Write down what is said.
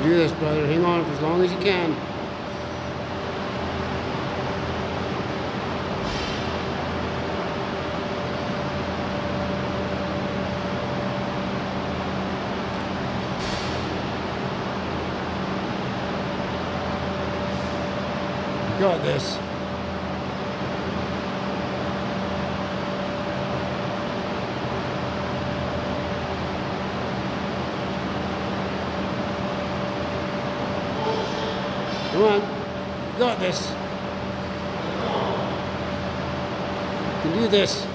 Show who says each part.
Speaker 1: can do this, brother. Hang on for as long as you can. You got this. Come on, you got this. You can do this.